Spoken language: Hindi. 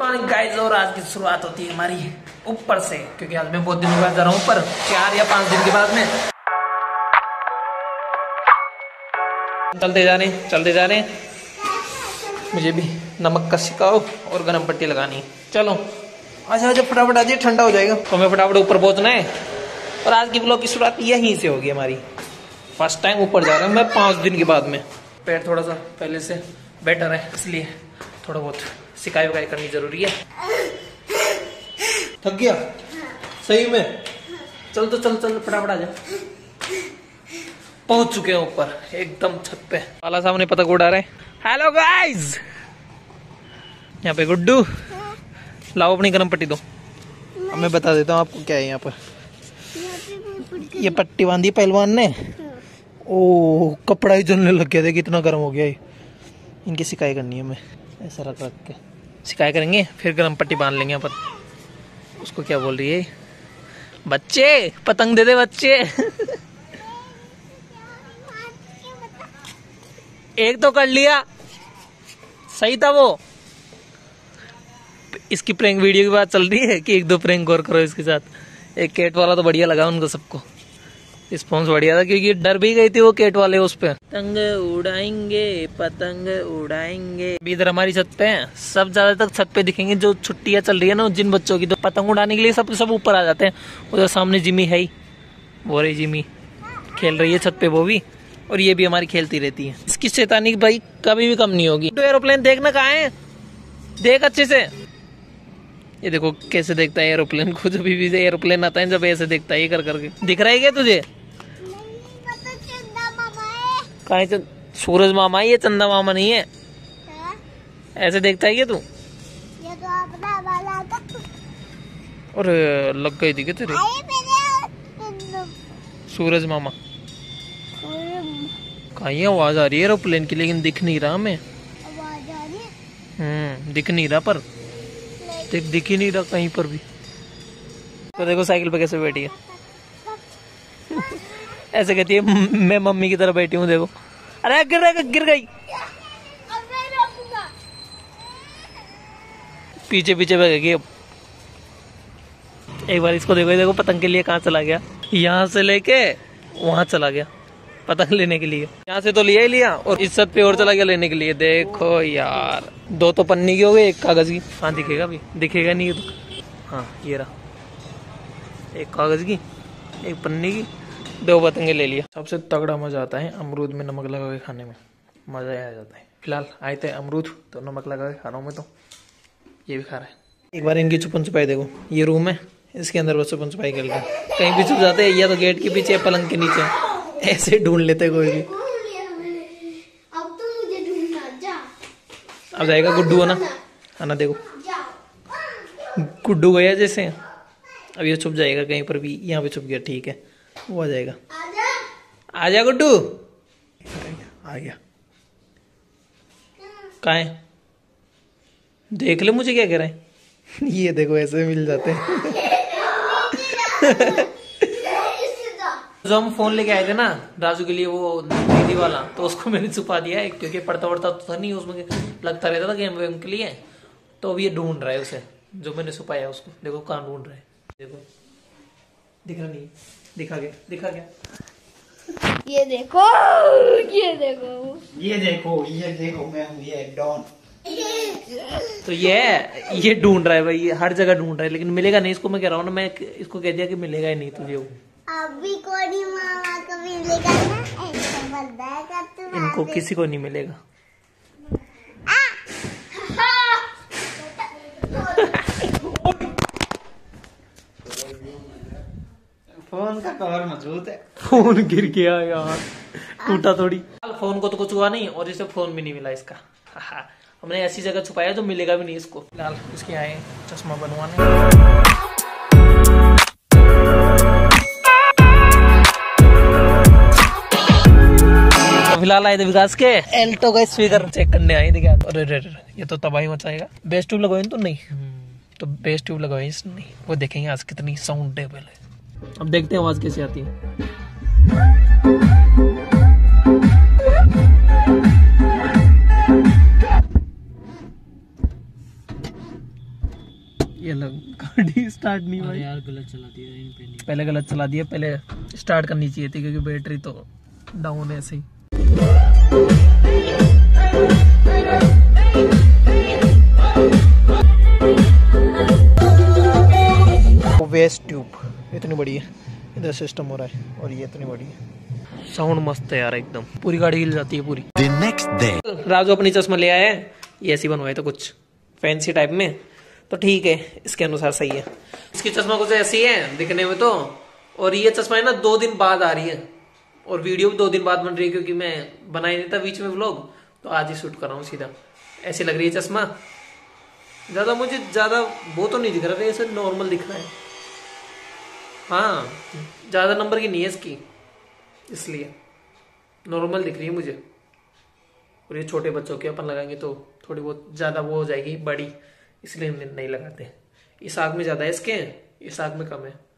गाइस और आज की शुरुआत होती है हमारी ऊपर से, क्योंकि आज मैं बहुत दिनों के बाद जा रहा हूँ ऊपर, 4 या 5 दिन के बाद में। चलते जा रहे हैं। मुझे भी नमक का सिकाओ और गरम पट्टी लगानी है। चलो अच्छा फटाफट आ जाइए, ठंडा हो जाएगा तो हमें फटाफट ऊपर पहुंचना है। और आज की ब्लॉग की शुरुआत यहीं से होगी हमारी। फर्स्ट टाइम ऊपर जा रहा हूँ मैं 5 दिन के बाद में। पैर थोड़ा सा पहले से बेटर है, इसलिए थोड़ा बहुत सिकाई वकाई करनी जरूरी है। थक गया सही में? चल फटाफट आ जा। पहुंच चुके हैं ऊपर एकदम छत पे। वाला सामने पतंग उड़ा रहे हैं। हेलो गाइस, यहाँ पे गुड्डू, लाओ अपनी गरम पट्टी दो। अब मैं बता देता हूँ आपको क्या है यहाँ पर। ये पट्टी बांधी पहलवान ने। ओ कपड़ा ही जलने लग गया, देख कितना गर्म हो गया ये। इनकी सिकाई करनी है, मैं ऐसा रख के सिकाई करेंगे, फिर गरम पट्टी बांध लेंगे यहाँ पर। उसको क्या बोल रही है? बच्चे पतंग दे दे बच्चे। एक तो कर लिया, सही था वो। इसकी प्रैंक वीडियो की बात चल रही है कि 1-2 प्रैंक और करो इसके साथ। एक कैट वाला तो बढ़िया लगा उनको सबको, रिस्पॉन्स बढ़िया था, क्योंकि डर भी गई थी वो कैट वाले उस पे। पतंग उड़ाएंगे। अभी इधर हमारी छत पे हैं, सब ज्यादातर छत पे दिखेंगे। जो छुट्टियां चल रही है ना जिन बच्चों की, तो पतंग उड़ाने के लिए सब ऊपर आ जाते हैं। उधर सामने जिमी है ही, वो रही जिमी खेल रही है छत पे वो भी, और ये भी हमारी खेलती रहती है। इसकी शैतानी भाई कभी भी कम नहीं होगी। तो एरोप्लेन देखना कहाँ है, देख अच्छे से। ये देखो कैसे देखता है एरोप्लेन को। जब भी एरोप्लेन आता है जब ऐसे देखता है ये कर करके। दिख रहा है क्या तुझे? कहाँ सूरज मामा है ये, चंदा मामा नहीं है। ऐसे देखता है क्या तू? ये तो अपना वाला था। अरे लग गई थी क्या तेरे? सूरज मामा कहाँ है? आवाज आ रही है एरोप्लेन की, लेकिन दिख नहीं रहा हमें। दिख नहीं रहा, पर दिख ही नहीं रहा कहीं पर भी। तो देखो साइकिल पे कैसे बैठी है। ऐसे कहती है मैं मम्मी की तरह बैठी हूँ। देखो अरे गिर गई। पीछे भागेगी अब। एक बार इसको देखो पतंग के लिए कहाँ चला गया। यहाँ से लेके वहां चला गया पतंग लेने के लिए। यहाँ से तो लिया ही लिया, और इस छत पे और चला गया लेने के लिए। देखो यार, 2 तो पन्नी की हो गई, 1 कागज की। हाँ दिखेगा भी, दिखेगा नहीं तो। हाँ ये रहा, 1 कागज की 1 पन्नी की, 2 पतंगे ले लिया। सबसे तगड़ा मजा आता है अमरूद में नमक लगा के खाने में, मजा आ जाता है। फिलहाल आए थे अमरूद तो नमक लगा के खा रहा हूँ मैं, तो ये भी खा रहा है। एक बार इनकी छुपन छुपाई देखो, ये रूम है, इसके अंदर वो छुपन छुपाई कर कहीं भी छुप जाते हैं, या तो गेट के पीछे पलंग के नीचे, ऐसे ढूंढ लेते कोई भी। अब तो मुझे ढूंढना जा। अब जाएगा गुड्डू है ना, देखो गुड्डू गया जैसे। अब ये छुप जाएगा कहीं पर भी, यहाँ पे छुप गया, ठीक है वो आ जाएगा। आजा गुड्डू। आ गया। कहाँ है? देख ले मुझे क्या कह रहे हैं। ये देखो ऐसे मिल जाते हैं। जो हम फोन लेके आए थे ना राजू के लिए, वो दीदी वाला, तो उसको मैंने छुपा दिया है, क्योंकि पढ़ता तो था नहीं, उसमें लगता रहता था गेम वेम के लिए। तो अब ये ढूंढ रहा है उसे, जो मैंने छुपाया उसको। देखो कहाँ ढूंढ रहा है, देखो दिख रहा नहीं, दिखा गया। ये देखो मैं हूँ ये डॉन। तो ये ढूंढ रहा है भाई, ये हर जगह ढूंढ रहा है, लेकिन मिलेगा नहीं इसको। मैं कह रहा हूँ ना, मैं इसको कह दिया कि मिलेगा ही नहीं तुझे वो। अभी कोई मामा को मिलेगा ना, ऐसा बताएगा तू। इनको किसी को नहीं मिलेगा। फोन का कवर मजबूत है। फोन गिर गया यार, टूटा थोड़ी। फोन को तो कुछ हुआ नहीं, और इसे फोन भी नहीं मिला इसका। हमने ऐसी जगह छुपाया जो मिलेगा भी नहीं इसको। फिलहाल इसके आए चश्मा बनवाने। फिलहाल आए थे विकास के एल्टो का स्पीकर चेक करने आए थे। क्या अरे ये तो तबाही मचाएगा। बेस ट्यूब लगवाई तो नहीं, तो बेस ट्यूब लगवाई इसने नहीं। वो देखेंगे आज कितनी साउंड टेबल है। अब देखते हैं आवाज कैसी आती है। ये लग गाड़ी स्टार्ट नहीं हुई यार, गलत चला दिया। पहले गलत चला दिया, पहले स्टार्ट करनी चाहिए थी क्योंकि बैटरी तो डाउन है ऐसे ही। वेस्ट ट्यूब इतनी बड़ी है, इधर सिस्टम हो रहा है और ये इतनी बड़ी है। साउंड मस्त है यार एकदम, पूरी गाड़ी हिल जाती है पूरी। राजू अपनी चश्मा ले आया है, ये ऐसी बनवाए तो कुछ फैंसी टाइप में, तो ठीक है इसके अनुसार सही है। इसकी चश्मा कुछ ऐसी है दिखने में तो, और ये चश्मा है ना 2 दिन बाद आ रही है और वीडियो भी 2 दिन बाद बन रही है क्योंकि मैं बना ही नहीं था बीच में व्लॉग, तो आज ही शूट कर रहा हूँ सीधा। ऐसी लग रही है चश्मा, मुझे ज्यादा वो तो नहीं दिख रहा है, ऐसे नॉर्मल दिख रहा है। हाँ ज्यादा नंबर की नहीं है इसकी, इसलिए नॉर्मल दिख रही है मुझे। और ये छोटे बच्चों के अपन लगाएंगे तो थोड़ी बहुत ज्यादा वो हो जाएगी बड़ी, इसलिए हम नहीं लगाते। इस आग में ज्यादा है इसके, इस आग में कम है।